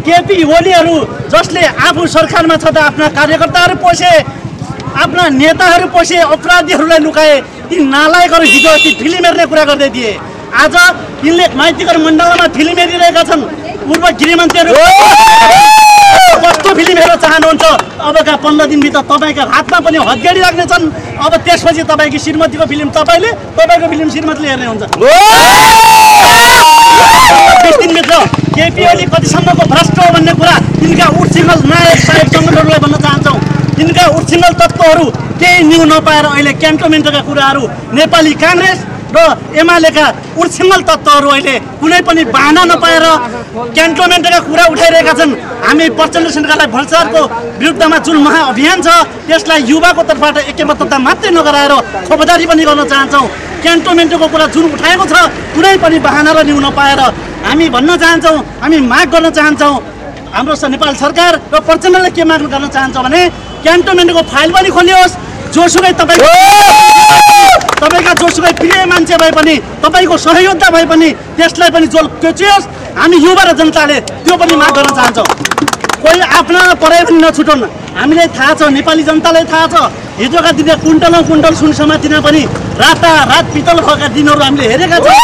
केपी ओलीहरू जसले आफू सरकारमा छ त आफ्ना कार्यकर्ताहरू पोषे, आफ्ना नेताहरू पोषे, अपराधीहरूलाई लुकाए, ती नालायकहरू हिजो ती फिल्म हेर्ने कुरा गर्दै थिए। आज यिनले माइतीघर मण्डलमा फिल्म हेरिरहेका छन्। पूर्व गृहमन्त्रीहरू कस्तो फिल्म हेर्न चाहनुहुन्छ? अबका 15 दिनभित्र तपाईँका हातमा पनि हतगेडी लाग्नेछन्। अब त्यसपछि तपाईँको श्रीमतीको फिल्म तपाईँको फिल्म श्रीमतीले हेर्ने हुन्छ। 20 दिनभित्र केपी ओली कतिसम्मको भ्रष्ट हो भन्ने कुरा तिनका उठ्छिङ्गल नायक साहेब सङ्गठनहरूलाई भन्न चाहन्छौँ। तिनका उठ्छिङ्गल तत्त्वहरू केही न्यू नपाएर अहिले क्यान्टोनमेन्टका कुराहरू नेपाली काङ्ग्रेस र एमालेका उठ्छिङ्गल तत्त्वहरू अहिले कुनै पनि बाहना नपाएर क्यान्टोनमेन्टका कुरा उठाइरहेका छन्। हामी प्रचण्ड सरकारलाई भ्रष्टाचारको विरुद्धमा जुन महाअभियान छ त्यसलाई युवाको तर्फबाट एकमतता मात्रै नगराएर खोपदारी पनि गर्न चाहन्छौँ। क्यान्टोनमेन्टको कुरा जुन उठाएको छ कुनै पनि बाहना र न्यू नपाएर हामी भन्न चाहन्छौँ, हामी माग गर्न चाहन्छौँ। हाम्रो नेपाल सरकार र प्रचण्डले के माग गर्न चाहन्छ भने क्यान्टोनमेन्टको फाइल पनि खोलियोस्। जोसुकै तपाईँका जोसुकै प्रिय मान्छे भए पनि, तपाईँको सहयोगता भए पनि त्यसलाई पनि जोल केचियोस्। हामी युवा र जनताले त्यो पनि माग गर्न चाहन्छौँ। कोही आफ्ना पढाइ पनि नछुटाउन्। हामीलाई थाहा छ, नेपाली जनतालाई थाहा छ, हिजोका दिन कुन्टल सुन समातिमा पनि रातारात पितल भएका दिनहरू हामीले हेरेका छौँ।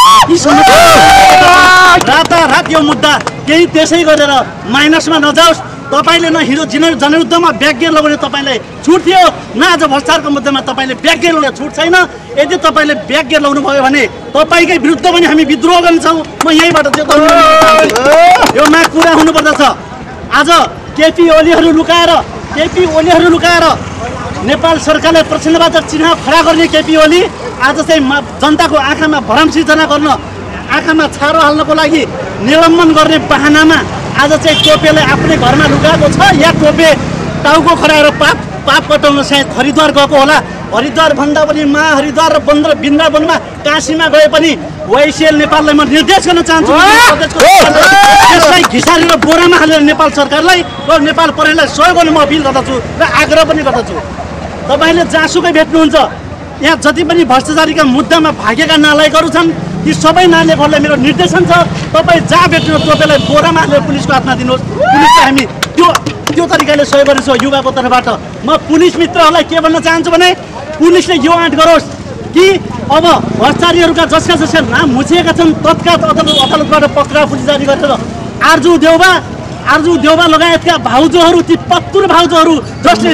रातारात यो मुद्दा केही त्यसै गरेर माइनसमा नजाओस्। तपाईँले न हिजो जनयुद्धमा ब्याक गियर लगाउने तपाईँलाई छुट थियो, न आज भ्रष्टाचारको मुद्दामा तपाईँले ब्याक गियर लगाउने छुट छैन। यदि तपाईँले ब्याक गियर लगाउनु भयो भने तपाईँकै विरुद्ध पनि हामी विद्रोह गर्छौँ। म यहीँबाट यो माग पुरा हुनुपर्दछ। आज केपी ओलीहरू लुकाएर नेपाल सरकारले प्रचण्डबाट चिन्ह खडा गर्ने केपी ओली आज चाहिँ जनताको आँखामा भ्रम सिर्जना गर्न, आँखामा छारो हाल्नको लागि निलम्बन गर्ने बहानामा आज चाहिँ टोपेले आफ्नै घरमा लुकाएको छ, या टोपे टाउको खडाएर पाप कटाउन सायद हरिद्वार गएको होला। हरिद्वार भन्दा पनि हरिद्वार र वृन्दावनमा काशीमा गए पनि वाइसिएल नेपाललाई म निर्देश गर्न चाहन्छु। त्यसलाई घिसारेर बोरामा हालेर नेपाल सरकारलाई र नेपाल प्रहरीलाई सहयोग गर्न म अपिल गर्दछु र आग्रह पनि गर्दछु। तपाईँले जहाँसुकै भेट्नुहुन्छ, यहाँ जति पनि भ्रष्टाचारीका मुद्दामा भागेका नालायकहरू छन्, ती सबै नालायकहरूलाई मेरो निर्देशन छ, तपाईँ जहाँ भेट्नु टोपेलाई बोरामा हालेर पुलिसको हातमा दिनुहोस्। पुलिसलाई हामी त्यो तरिकाले सहयोग गर्नेछौँ युवाको तर्फबाट। म पुलिस मित्रहरूलाई के भन्न चाहन्छु भने पुलिसले यो आँट गरोस् कि अब भ्रष्टाचारीहरूका जसका नाम मुछिएका छन् तत्काल अदालतबाट पक्राउ पुलिस जारी गरेर आर्जु देउबा लगायतका भाउजूहरू, ती पत्तुर भाउजूहरू जसले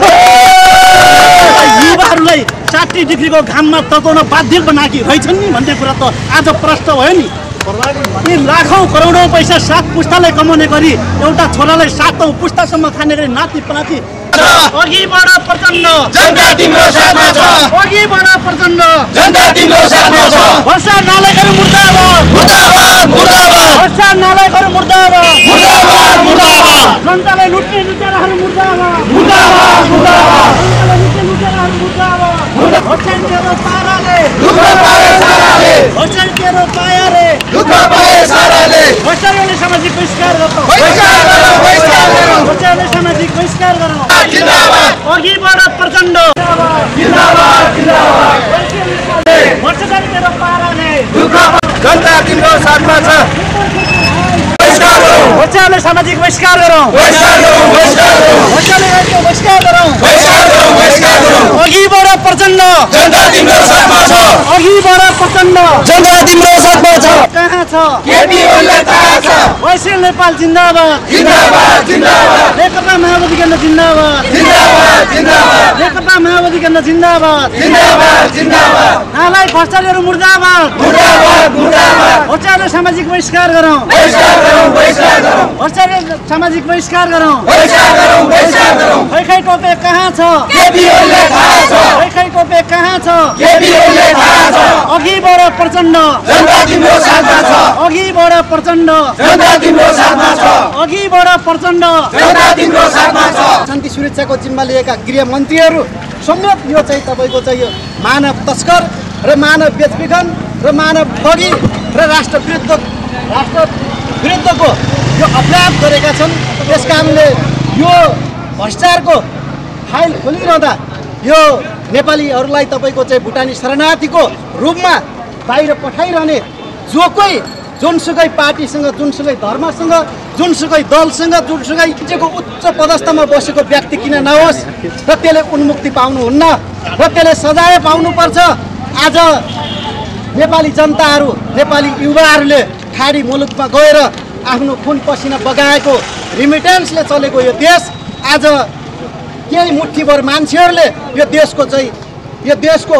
युवाहरूलाई 60 डिग्रीको घाममा तताउन बाध्य बनाएकी रहेछन् नि भन्ने कुरा त आज प्रष्ट भयो नि। यी लाखौँ करोडौँ पैसा 7 पुस्तालाई कमाउने गरी एउटा छोरालाई 7औं पुस्तासम्म खाने गरी नाति पनाति अघि बढ प्रचण्ड, जनता तिम्रो साथमा छ। अघि बढ प्रचण्ड, जनता तिम्रो साथमा छ। भ्रष्टाचार नालायकहरू मुर्दाबाद, मुर्दाबाद, मुर्दाबाद। भ्रष्टाचार नालायकहरू मुर्दाबाद, मुर्दाबाद, मुर्दाबाद। जनतालाई लुट्ने लुटेराहरू मुर्दाबाद, मुर्दाबाद, मुर्दाबाद। जनतालाई लुट्ने लुटेराहरू मुर्दाबाद। भ्रष्टाचार तेरो पाराले, दुःख पाए साराले, भ्रष्टाचार तेरो पायाले, दुःख पाए साराले। भ्रष्टाचारले सामाजिक बहिष्कार गर्छौँ, बहिष्कार गरौँ, बहिष्कार गरौँ। भ्रष्टाचारले सामाजिक बहिष्कार गरौँ। जिन्दाबाद, अघि बढ प्रचण्ड, जिन्दाबाद, जिन्दाबाद। भ्रष्टाचार तेरो पाराले, दुःख जनता तिम्रो साथमा छ। बहिष्कार गरौँ, भ्रष्टाचारले सामाजिक बहिष्कार गरौँ, बहिष्कार गरौँ, बहिष्कार गरौँ। भ्रष्टाचारले बहिष्कार गरौँ, बहिष्कार गरौँ, बहिष्कार गरौँ। अघि बढ प्रचण्ड, जनता तिम्रो साथमा छ। अघि बढ प्रचण्ड, जनता तिम्रो साथमा छ। कहाँ छ केपी ओलीलाई थाहा छ। वाइसिएल नेपाल जिन्दाबाद, जिन्दाबाद, जिन्दाबाद। नेकपा माओवादी केन्द्र जिन्दाबाद, जिन्दाबाद, जिन्दाबाद। नेकपा माओवादी केन्द्र जिन्दाबाद, जिन्दाबाद, जिन्दाबाद। नालायक भ्रष्टाचारीहरू मुर्दाबाद, मुर्दाबाद, मुर्दाबाद। भ्रष्टाचारले सामाजिक बहिष्कार गरौँ, बहिष्कार गरौँ, बहिष्कार गरौँ। भ्रष्टाचारले सामाजिक बहिष्कार गरौँ। बहिष्कार गरौँ, बहिष्कार गरौँ। खै टोपे कहाँ छ, केपी ओलीलाई थाहा छ। खै टोपे कहाँ छ, केपी ओलीलाई थाहा छ। अघि बढ प्रचण्ड, जनता तिम्रो साथमा छ। अघि बढ प्रचण्ड, जनता तिम्रो साथमा छ। अघि बढ प्रचण्ड। जनता तिम्रो साथमा छ। शान्ति सुरक्षाको जिम्मा लिएका गृहमन्त्रीहरू समेत यो चाहिँ तपाईँको चाहिँ यो मानव तस्कर र मानव बेचबिखन र मानव ठगी र राष्ट्र विरुद्धको यो अपराध गरेका छन्। त्यस कारणले यो भ्रष्टाचारको फाइल खोलिरहँदा यो नेपालीहरूलाई तपाईँको चाहिँ भुटानी शरणार्थीको रूपमा बाहिर पठाइरहने जो कोही जुनसुकै पार्टीसँग, जुनसुकै धर्मसँग, जुनसुकै दलसँग जुनसुकै राज्यको उच्च पदस्थमा बसेको व्यक्ति किन नहोस् र त्यसले उन्मुक्ति पाउनुहुन्न र त्यसले सजाय पाउनुपर्छ। आज नेपाली जनताहरू नेपाली युवाहरूले खाडी मुलुकमा गएर आफ्नो खुन पसिना बगाएको रिमिटेन्सले चलेको यो देश आज केही मुठ्ठीभर मान्छेहरूले यो देशको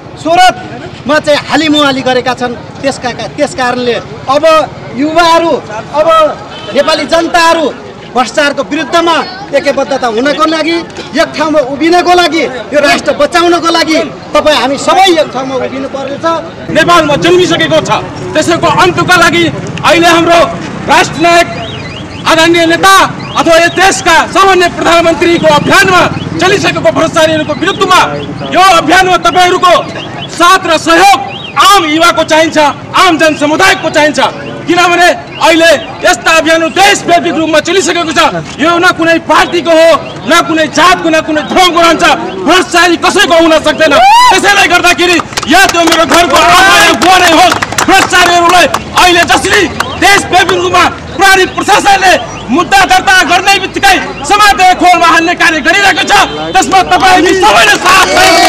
स्वरतमा चाहिँ हालिमुहाली गरेका छन्। त्यस कारणले अब युवाहरू अब नेपाली जनताहरू भ्रष्टाचारको विरुद्धमा एकबद्धता हुनको लागि एक ठाउँमा उभिनको लागि यो राष्ट्र बचाउनको लागि तपाईँ हामी सबै एक ठाउँमा उभिनु पर्नेछ। नेपालमा जन्मिसकेको छ त्यसैको अन्तका लागि अहिले हाम्रो राष्ट्र नायक आदरणीय नेता अथवा यस देशका सामान्य प्रधानमन्त्रीको अभियानमा चलिसकेको भ्रष्टाचारीहरूको विरुद्धमा यो अभियानमा तपाईँहरूको साथ र सहयोग आम युवाको चाहिन्छ, आम जनसमुदायको चाहिन्छ। किनभने अहिले यस्ता अभियानहरू देशव्यापी रूपमा चलिसकेको छ। यो न कुनै पार्टीको हो, न कुनै जातको, न कुनै धर्मको रहन्छ। भ्रष्टाचारी कसैको हुन सक्दैन। त्यसैले गर्दाखेरि या त्यो मेरो घरको आमा या बुवा नै होस्, भ्रष्टाचारीहरूलाई अहिले जसरी देशव्यापी रूपमा प्रहरी प्रशासनले मुद्दा दर्ता गर्ने बित्तिकै समातेर खोलमा हाल्ने कार्य गरिरहेको छ। त्यसमा तपाईँ सबैले साथ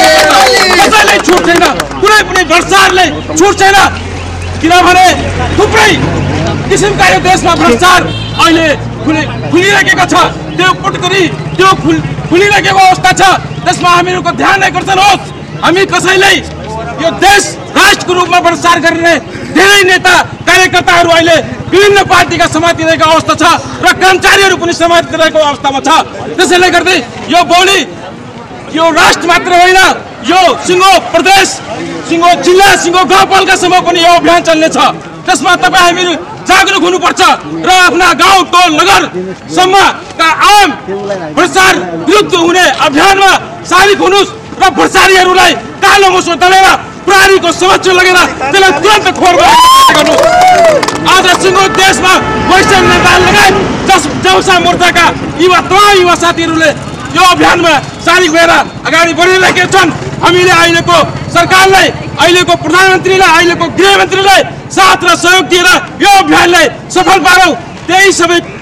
कसैले छुट छैन, कुनै पनि भ्रष्टाचारले छुट छैन। किनभने थुप्रै किसिमका यो देशमा भ्रष्टाचार अहिले खुलिरहेको छ। त्यो पुटकरी त्यो खुलिरहेको अवस्था छ। त्यसमा हामीहरूको ध्यान आकर्षण होस्। हामी कसैले यो देश राष्ट्रको रूपमा भ्रष्टाचार गर्ने धेरै नेता कार्यकर्ताहरू अहिले विभिन्न पार्टीका समातिरहेको अवस्था छ र कर्मचारीहरू पनि समातिरहेको अवस्थामा छ। त्यसैले गर्दै यो भोलि यो राष्ट्र मात्र होइन, यो सिङ्गो प्रदेश, सिङ्गो जिल्ला, सिङ्गो गाउँपालिकासम्म पनि यो अभियान चल्नेछ। त्यसमा तपाईँ हामीहरू जागरुक हुनुपर्छ र आफ्ना गाउँ टोल नगरसम्मका आम भ्रष्टाचार विरुद्ध हुने अभियानमा सारिक हुनुहोस् र भ्रष्टाचारीहरूलाई कालो मुसो दलेर प्रहरीको समक्ष लगेर त्यसलाई तुरन्त खोर गर्नु। आज सिङ्गो देशमा वैश्विक नेता लगायत जौसा मोर्चाका तमाम युवा साथीहरूले यो अभियानमा सारिक भएर अगाडि बढिरहेका छन्। हामीले अहिलेको सरकारलाई, अहिलेको प्रधानमन्त्रीलाई, अहिलेको गृहमन्त्रीलाई साथ र सहयोग दिएर यो अभियानलाई सफल पारौँ। त्यही सबै